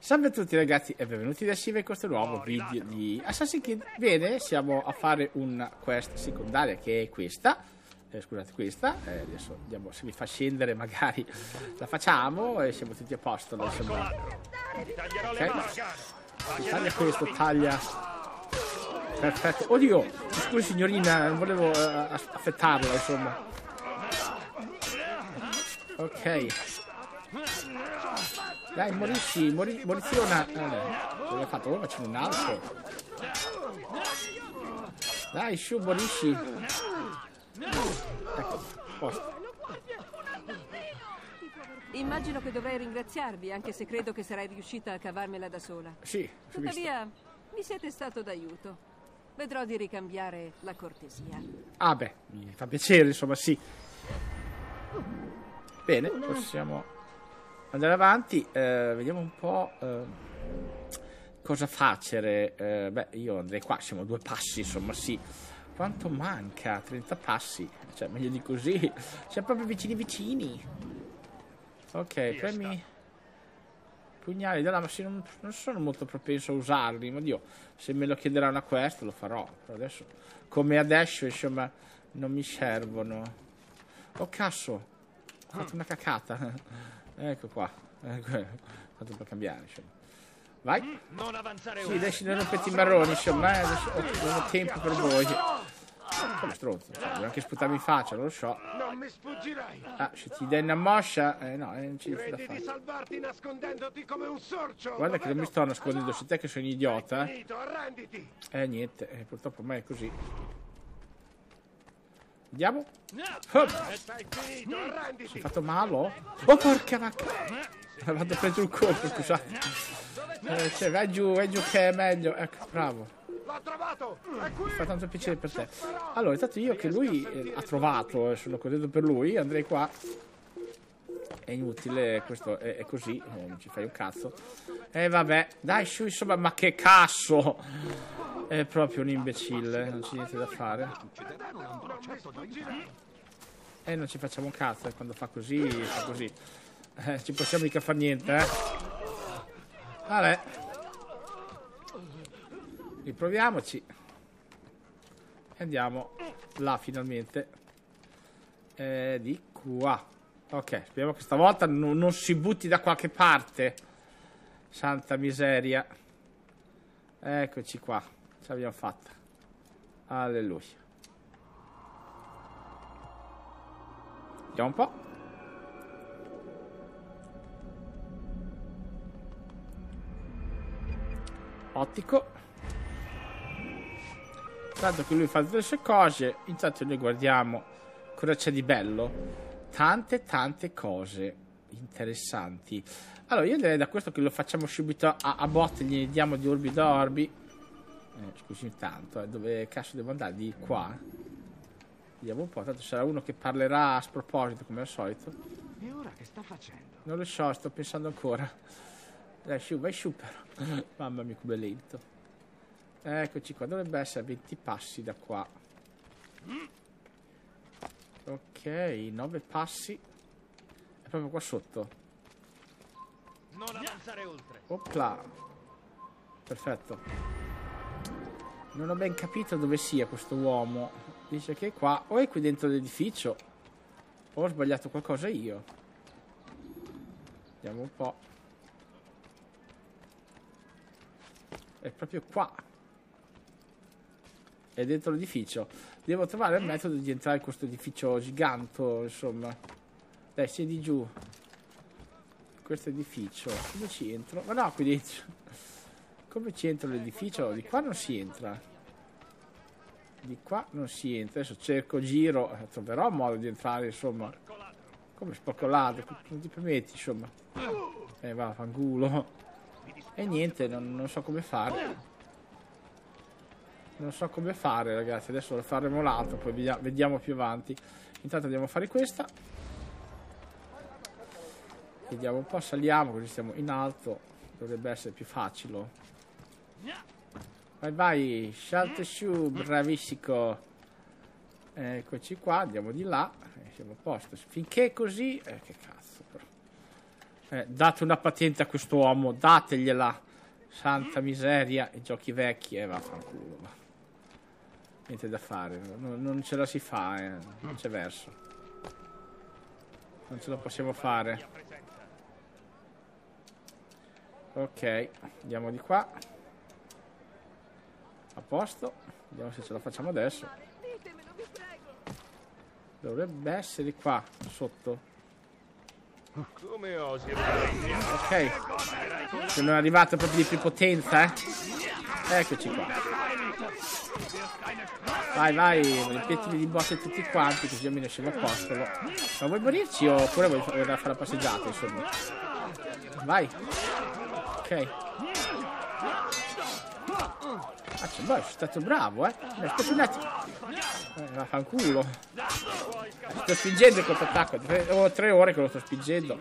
Salve a tutti ragazzi e benvenuti da Siva in questo nuovo video di Assassin's Creed. Bene, siamo a fare una quest secondaria che è questa. Scusate, questa. Adesso vediamo se mi fa scendere, magari la facciamo e siamo tutti a posto. Insomma. Ok. Taglia questo, taglia. Perfetto. Oddio, scusi signorina, non volevo affettarla, insomma. Ok. Dai, morisci, moriziona. Cosa ho fatto? Oh, facciamo un altro. Dai, su, morisci. Ecco, posto. Immagino che dovrei ringraziarvi, anche se credo che sarai riuscita a cavarmela da sola. Sì, tuttavia, mi siete stato d'aiuto. Vedrò di ricambiare la cortesia. Ah beh, mi fa piacere, insomma, sì. Bene, possiamo andare avanti. Vediamo un po' cosa facere. Beh, io andrei qua, siamo a 2 passi, insomma, sì. Quanto manca? 30 passi. Cioè, meglio di così. Siamo proprio vicini. Ok, premi pugnali da là, ma sì, non sono molto propenso a usarli. Ma Dio, se me lo chiederà una quest lo farò. Però adesso, come adesso, insomma, non mi servono. Oh cazzo, ho fatto una cacata. Ecco qua. Fatto per cambiare, insomma. Vai. Non avanzare. Sì, adesso non rompete i marroni, insomma, adesso non ho tempo per voi. Come stronzo, devo anche sputarmi in faccia, non lo so. Non mi sfuggirai. Ah, se ti dai una moscia, no, non ci da Credi fare. di salvarti nascondendoti come un sorcio? Guarda che non mi sto nascondendo, sei te che sono idiota. Finito, arrenditi. Niente, purtroppo ormai è così. Vediamo. Stai finito, Ho arrenditi. fatto male? Oh, porca vacca. Vado a prendere un colpo, scusate. Cioè, vai giù che è meglio. Ecco, bravo. L'ho trovato. È qui. Fa tanto piacere per te. Allora, intanto io che lui ha trovato, sono contento per lui, andrei qua. È inutile, questo è così, non ci fai un cazzo. Vabbè, dai su, insomma, ma che cazzo! È proprio un imbecille, non c'è niente da fare. Non ci facciamo un cazzo, quando fa così, fa così. Ci possiamo mica fare niente, Vabbè. Riproviamoci. E andiamo là finalmente. Di qua. Ok, speriamo che stavolta non si butti da qualche parte. Santa miseria. Eccoci qua. Ce l'abbiamo fatta. Alleluia. Vediamo un po'. Ottico. Tanto che lui fa tutte le sue cose, intanto noi guardiamo cosa c'è di bello. Tante cose interessanti. Allora io direi da questo che lo facciamo subito a botte, gli diamo di orbi da orbi. Scusi intanto, dove cazzo devo andare? Di qua. Vediamo un po', tanto sarà uno che parlerà a sproposito come al solito. E ora che sta facendo? Non lo so, sto pensando ancora. Dai, su, vai su però. Mamma mia, come lento. Eccoci qua, dovrebbe essere 20 passi da qua. Ok, 9 passi. È proprio qua sotto. Non avanzare oltre. Opla. Perfetto. Non ho ben capito dove sia questo uomo. Dice che è qua. O è qui dentro l'edificio. O ho sbagliato qualcosa io. Vediamo un po'. È proprio qua. È dentro l'edificio. Devo trovare il metodo di entrare in questo edificio giganto, insomma. Dai, siedi giù. Questo edificio. Come ci entro? Ma no, qui dentro. Come ci entro l'edificio? Di qua non si entra. Di qua non si entra. Adesso cerco, giro. Troverò un modo di entrare, insomma. Come spoccolato. Non ti permetti, insomma. Va, fanculo. E niente, non so come fare. Non so come fare, ragazzi. Adesso lo faremo l'altro, poi vediamo più avanti. Intanto andiamo a fare questa. Vediamo un po', saliamo così stiamo in alto. Dovrebbe essere più facile. Vai, salta su, bravissimo. Eccoci qua, andiamo di là. Siamo a posto. Finché è così... che cazzo però. Date una patente a quest'uomo, dategliela. Santa miseria, i giochi vecchi, vaffanculo. Va. Niente da fare, non ce la si fa, non c'è verso. Non ce la possiamo fare. Ok, andiamo di qua. A posto, vediamo se ce la facciamo adesso. Dovrebbe essere qua, sotto. Come osi? Ok, sono arrivato proprio di prepotenza, Eccoci qua. Vai, riempitemi di botte tutti quanti, così almeno scendo a posto. Ma vuoi morirci oppure vuoi fare la passeggiata, insomma? Vai. Ok. Boh, sono stato bravo, Aspetta un attimo. Vaffanculo. Sto spingendo il controattacco. Ho 3 ore che lo sto spingendo.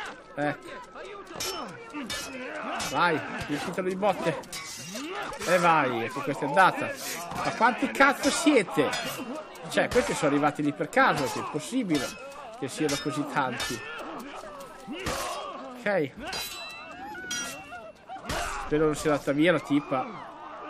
Vai, riempitelo di botte. E vai, ecco, questa è andata. Ma quanti cazzo siete? Cioè, questi sono arrivati lì per caso, che è possibile che siano così tanti. Ok. Spero non sia andata via la tipa.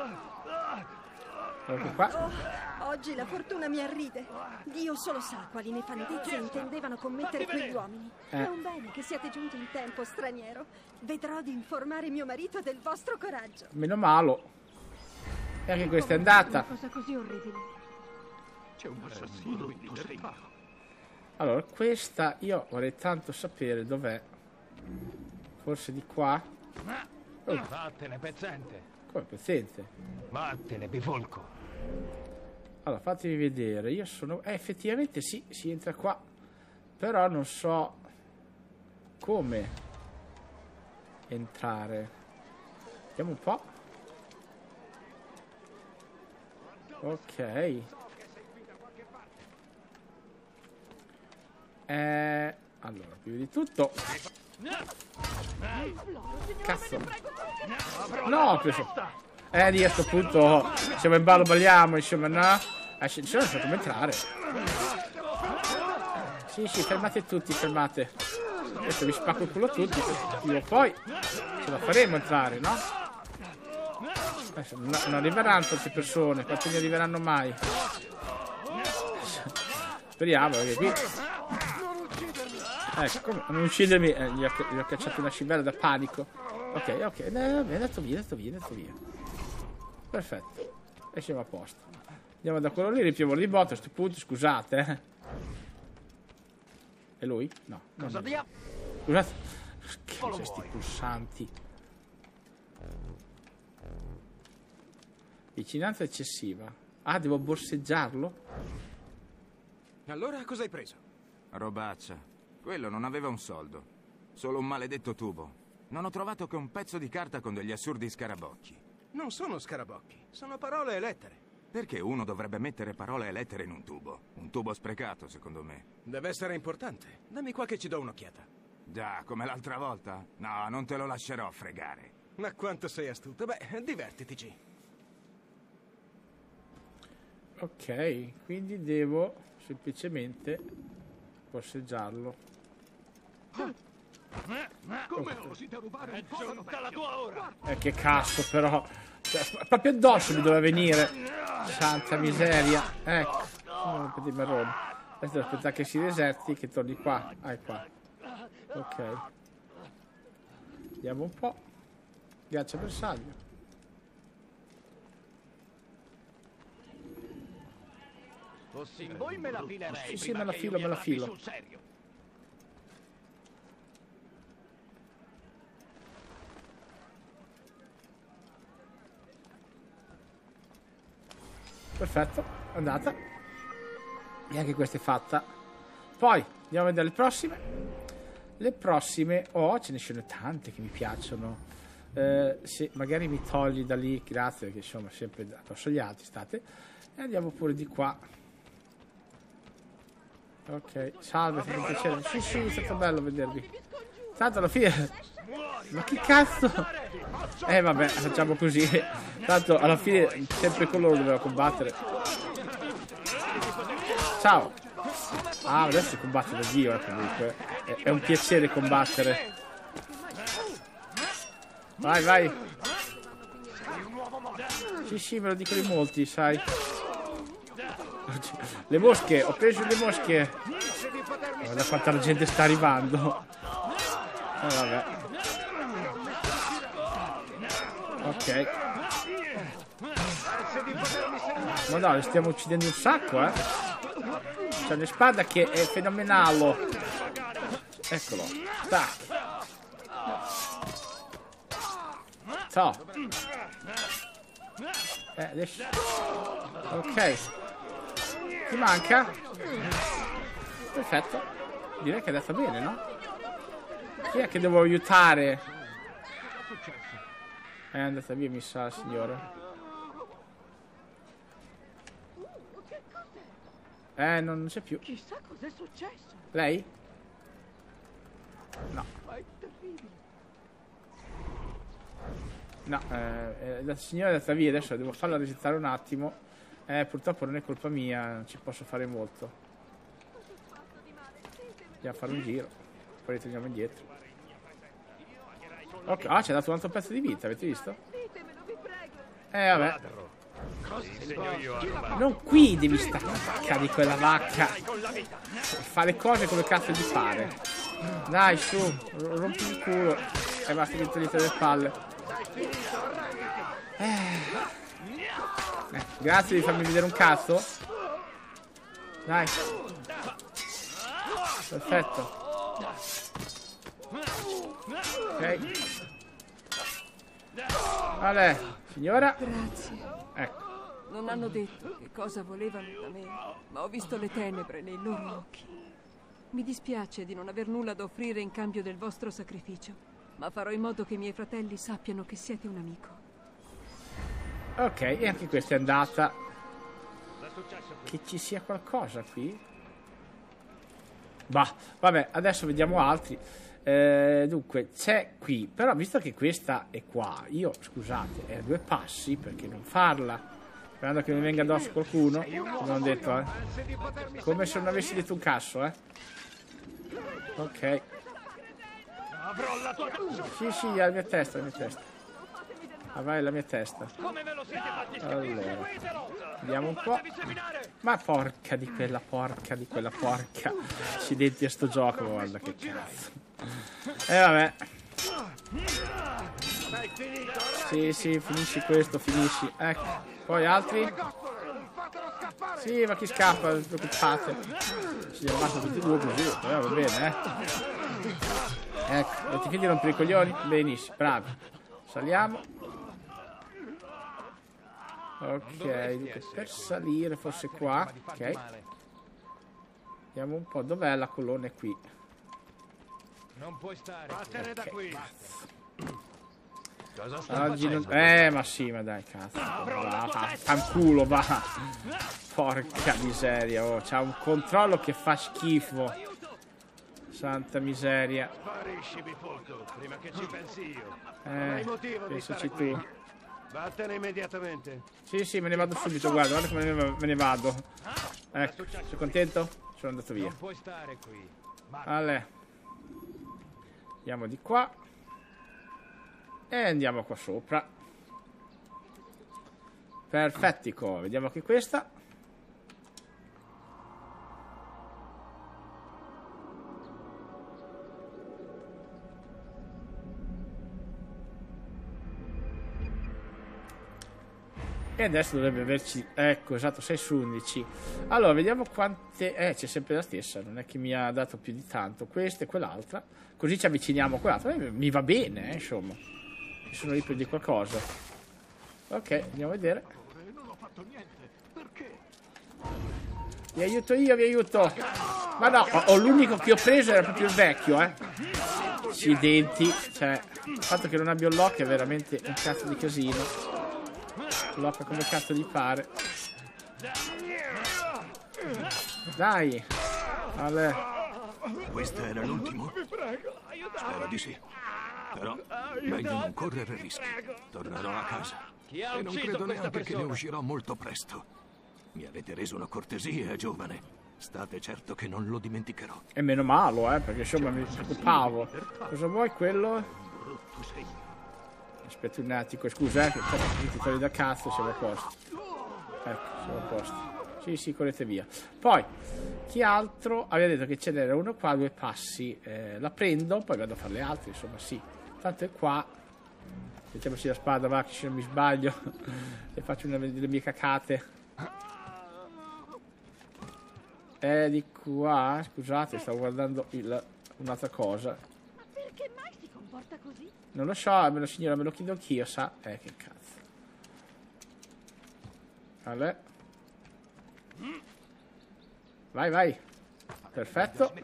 Ecco qua. Oggi la fortuna mi arride. Dio solo sa quali nefandezze intendevano commettere quegli uomini. È un bene che siate giunti in tempo, straniero. Vedrò di informare mio marito del vostro coraggio. Meno male. E anche questa è andata. Una cosa così orribile. C'è un assassino in terribile. Allora, questa io vorrei tanto sapere dov'è. Forse di qua? Vattene, pezzente. Come pezzente? Vattene, bifolco. Allora, fatemi vedere. Io sono... effettivamente sì, si entra qua. Però non so come entrare. Vediamo un po'. Ok. Allora, prima di tutto... Cazzo. No, questo... di a sto punto siamo in ballo, balliamo, insomma, no? Non so come entrare. Sì, fermate tutti, fermate. Adesso vi spacco il culo a tutti. Prima o poi ce la faremo entrare, no? Adesso non arriveranno tante persone. Quante ne arriveranno mai? Speriamo, perché qui... Ecco, come non uccidermi, gli ho cacciato una scivella da panico. Ok, è andato via. Perfetto, e siamo a posto. Andiamo da quello lì, riempiamo di botte a questo punto, scusate, È lui? No. Cosa diavolo? Scusate. Che sono questi pulsanti? Vicinanza eccessiva. Ah, devo borseggiarlo? Allora cosa hai preso? Robaccia. Quello non aveva un soldo. Solo un maledetto tubo. Non ho trovato che un pezzo di carta con degli assurdi scarabocchi. Non sono scarabocchi, sono parole e lettere. Perché uno dovrebbe mettere parole e lettere in un tubo? Un tubo sprecato, secondo me. Deve essere importante. Dammi qua che ci do un'occhiata. Già, come l'altra volta? No, non te lo lascerò fregare. Ma quanto sei astuto. Beh, divertitici. Ok, quindi devo semplicemente borseggiarlo. Come osi rubare un giunta la tua ora? Che cazzo, però. Cioè, proprio addosso mi doveva venire. Santa miseria. Ecco. Un di marrone. Adesso devo aspettare che si deserti, che torni qua. Ah, è qua. Ok. Vediamo un po'. Ghiaccio bersaglio. Fossi in voi me la filerei. Sì, me la filo. Sul serio. Perfetto, andata. E anche questa è fatta. Poi andiamo a vedere le prossime. Le prossime, ce ne sono tante che mi piacciono. Se magari mi togli da lì, grazie, perché insomma sempre addosso agli altri state. E andiamo pure di qua. Ok, salve, è stato un piacere. Sì, è stato bello vedervi. Tanto alla fine... Ma che cazzo? Vabbè, facciamo così. Tanto alla fine sempre con loro doveva combattere. Ciao. Ah, adesso combatte da Dio, comunque. È un piacere combattere. Vai, vai. Sì, me lo dicono in molti, sai. Le mosche, ho preso le mosche. Guarda quanta gente sta arrivando. Vabbè. Ok. Ma no, le stiamo uccidendo un sacco, eh. C'è una spada che è fenomenale. Eccolo. Tac. So. Adesso. Ok. Ti manca? Perfetto. Direi che è andata bene, no? Chi è che devo aiutare? È andata via, mi sa, signore. Non c'è più. Chissà cos'è successo. Lei? No. No, la signora è andata via, adesso devo farla resettare un attimo. Purtroppo non è colpa mia, non ci posso fare molto. Andiamo a fare un giro, poi ritorniamo indietro. Ok, ci ha dato un altro pezzo di vita, avete visto? Vabbè. Non qui devi staccare di quella vacca. Fa le cose come cazzo di fare. Dai, su, rompi il culo. E basta che togliete le palle. Grazie di farmi vedere un cazzo. Dai. Perfetto. Ok. Vale, signora. Grazie. Ecco. Non hanno detto che cosa volevano da me, ma ho visto le tenebre nei loro occhi. Mi dispiace di non aver nulla da offrire in cambio del vostro sacrificio, ma farò in modo che i miei fratelli sappiano che siete un amico. Ok, e anche questa è andata. Che ci sia qualcosa qui? Bah, vabbè, adesso vediamo altri. Dunque, c'è qui. Però visto che questa è qua, io, scusate, è a 2 passi, perché non farla? Sperando che mi venga addosso qualcuno. Come ho detto, eh. Come se non avessi detto un cazzo, eh. Ok. Sì, la mia testa, Ah, vai, la mia testa. Allora, vediamo un po'. Ma porca di quella porca. Accidenti a sto gioco, guarda che cazzo. Vabbè. Sì, finisci questo, finisci. Ecco. Poi altri? Sì, ma chi scappa? Non vi preoccupate. Ci ammazzo tutti e due così. Va bene, Ecco, avete finito di rompere i coglioni? Benissimo, bravi. Saliamo. Ok, dunque, per salire forse qua. Ok. Vediamo un po'. Dov'è la colonna? È qui. Non puoi stare. Vattene da qui. Oggi non... ma sì, ma dai, cazzo. Va, fanculo, va. Porca miseria, oh. C'ha un controllo che fa schifo. Santa miseria. Prima che ci pensi io. Pensaci tu. Vattene immediatamente. Sì, me ne vado subito, guarda come me ne vado. Ecco, sei contento? Sono andato via. Non puoi stare qui. Allora. Andiamo di qua. E andiamo qua sopra. Perfettico. Vediamo anche questa. E adesso dovrebbe averci... Ecco, esatto, 6 su 11. Allora, vediamo quante... c'è sempre la stessa. Non è che mi ha dato più di tanto. Questa e quell'altra. Così ci avviciniamo a quell'altra. Mi va bene, insomma. Mi sono ripreso di qualcosa. Ok, andiamo a vedere. Non ho fatto niente. Perché? Vi aiuto io, vi aiuto. Ma no, ho l'unico che ho preso era proprio il vecchio, Accidenti. Cioè, il fatto che non abbia un lock è veramente un cazzo di casino. Blocca come cazzo gli pare. Dai. Questo era l'ultimo? Spero di sì. Però meglio non correre rischi. Tornerò a casa. E non credo neanche che ne uscirò molto presto. Mi avete reso una cortesia, giovane. State certo che non lo dimenticherò. E meno male, perché insomma mi preoccupavo. Cosa vuoi quello? Aspetta un attimo, scusa, che ti togli da cazzo, siamo a posto. Ecco, siamo a posto. Sì, correte via. Poi, chi altro aveva detto che ce n'era uno qua, 2 passi. La prendo, poi vado a fare le altre, insomma, sì. Tanto è qua. Mettiamoci la spada, va, che se non mi sbaglio. E faccio una delle mie cacate. Di qua, scusate, stavo guardando un'altra cosa. Ma perché mai si comporta così? Non lo so, signora, me lo chiedo anch'io, sa? Che cazzo. Vabbè. Vai. Perfetto.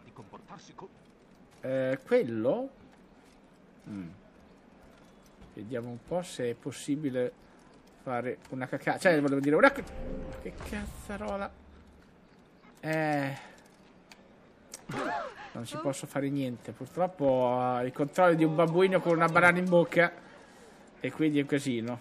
Quello? Vediamo un po' se è possibile fare una cacata. Cioè, volevo dire una... Che cazzarola. Non ci posso fare niente. Purtroppo ho i controlli di un babbuino con una banana in bocca. E quindi è un casino.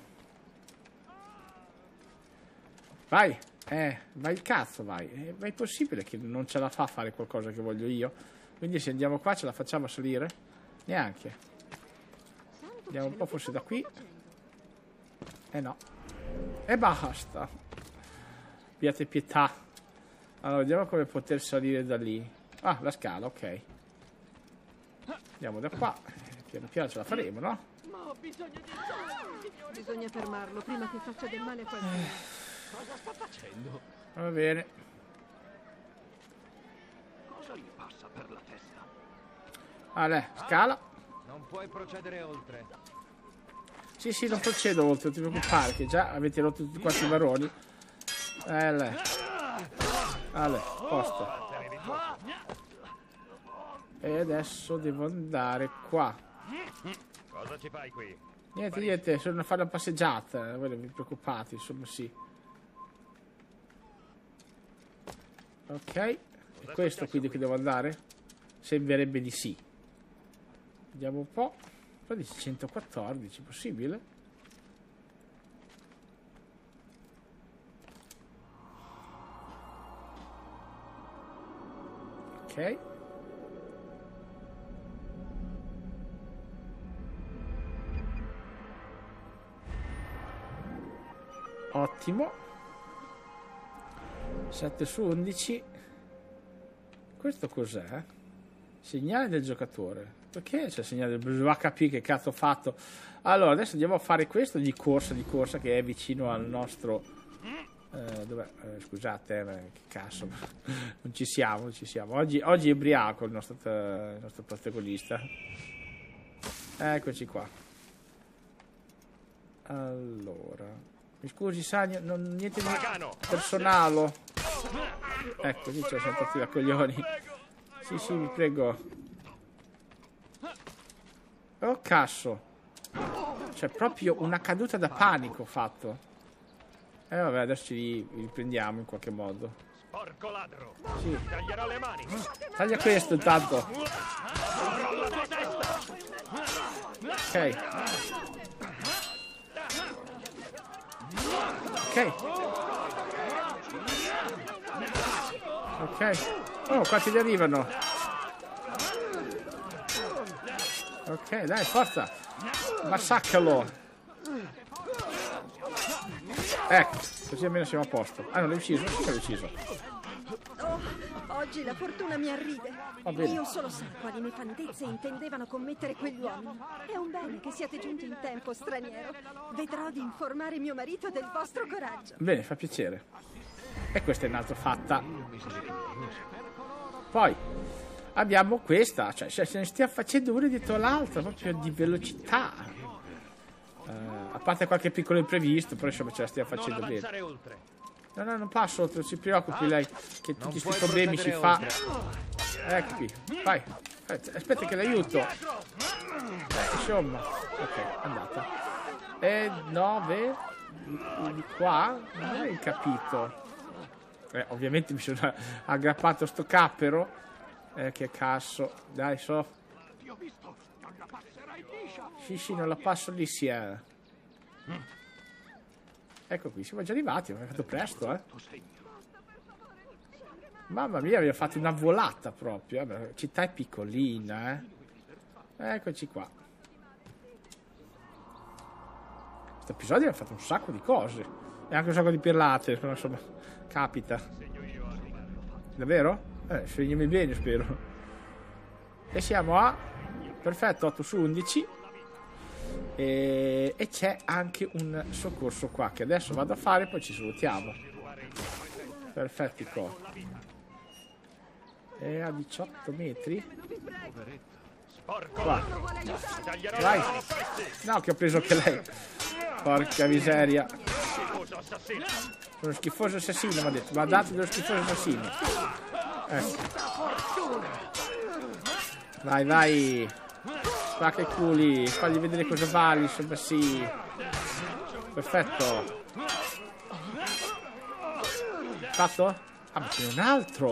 Vai. Vai il cazzo, vai. Ma è possibile che non ce la fa a fare qualcosa che voglio io? Quindi se andiamo qua ce la facciamo salire? Neanche. Andiamo un po' forse da qui. No. E basta. Abbiate pietà. Allora, vediamo come poter salire da lì. Ah, la scala, ok. Andiamo da qua. Piano piano ce la faremo, no? Ma ho bisogno di soldi, signore. Bisogna fermarlo prima che faccia del male a qualcuno. Cosa sta facendo? Va bene. Cosa gli passa per la testa? Allora, scala. Non puoi procedere oltre. Sì, non procedo oltre, non ti preoccupare, che già avete rotto tutti quanti i baroni. Allora, posto. E adesso devo andare qua. Cosa ci fai qui? Niente, sono a fare una passeggiata. Voi non vi preoccupate, insomma, sì. Ok. È questo quindi che devo andare? Sembrerebbe di sì. Vediamo un po'. Qua dice 114, possibile? Ok. Ottimo. 7 su 11. Questo cos'è? Segnale del giocatore. Perché c'è il segnale del... Va a capire che cazzo ho fatto. Allora, adesso andiamo a fare questo di corsa che è vicino al nostro... dov'è? Scusate, che cazzo. Non ci siamo. Oggi è ubriaco il nostro protagonista. Eccoci qua. Allora... Mi scusi, Sagno, niente di personale. Ecco, lì ci siamo partiti da coglioni. Sì, vi prego. Oh, cazzo. C'è proprio una caduta da panico ho fatto. Vabbè, adesso ci riprendiamo in qualche modo. Porco ladro. Sì. Taglierò le mani. Taglia questo intanto. Ok. Oh, quanti ne arrivano? Ok, dai, forza. Massacralo. Ecco, così almeno siamo a posto. Ah, non l'hai ucciso? Sì, l'hai ucciso. Oh, oggi la fortuna mi arride. Dio solo sa quali nefandezze intendevano commettere quegli uomini. È un bene che siate giunti in tempo, straniero. Vedrò di informare mio marito del vostro coraggio. Bene, fa piacere. E questa è un'altra fatta. Poi abbiamo questa, cioè se ne stiamo facendo una dietro l'altra, proprio di velocità. A parte qualche piccolo imprevisto, però insomma ce la stiamo facendo bene. No, non passo oltre, non si preoccupi lei, che tutti questi problemi si fa. Ecco qui, vai. Aspetta che l'aiuto. Insomma, ok, è andata. E 9 di qua, non hai capito. Ovviamente mi sono aggrappato sto cappero. Che cazzo. Dai, so. Sì, non la passo liscia. Ecco qui, siamo già arrivati. Abbiamo fatto presto, Mamma mia, abbiamo fatto una volata proprio. La città è piccolina, Eccoci qua. Questo episodio ha fatto un sacco di cose. E anche un sacco di pirlate, però insomma, capita. Davvero? Scegliami bene, spero. E siamo a... perfetto, 8 su 11. E c'è anche un soccorso qua, che adesso vado a fare, poi ci salutiamo. Perfetti qua. È a 18 metri. Qua. Vai. No, che ho preso anche lei. Porca miseria. Sono schifoso assassino, mi ha detto. Ma date dello schifoso assassino. Ecco. Vai, vai. Spacca i culi. Fagli vedere cosa vale, insomma, sì. Perfetto. Fatto? Ah, ma c'è un altro.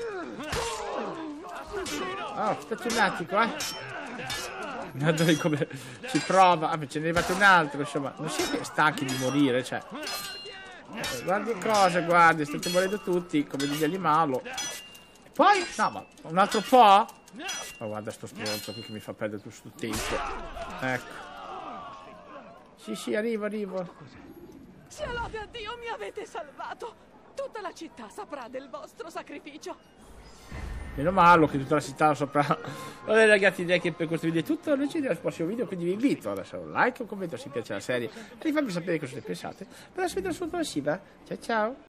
Oh, aspetta un attimo, Guarda come ci prova. Ah, ma ce n'è arrivato un altro, insomma. Non siete stanchi di morire, cioè. Guardi cosa, guardi, state morendo tutti, come degli animali. E poi, no, ma un altro po'? Oh, guarda sto stronzo qui che mi fa perdere tutto sto tempo. Ecco. Sì, arrivo. Sia lode a Dio, mi avete salvato. Tutta la città saprà del vostro sacrificio. Meno male che tutta la città lo saprà. Vabbè ragazzi, direi che per questo video è tutto. Noi ci vediamo al prossimo video, quindi vi invito a lasciare un like, un commento se vi piace la serie e di farmi sapere cosa ne pensate. Per la sfida sulla prossima. Ciao ciao.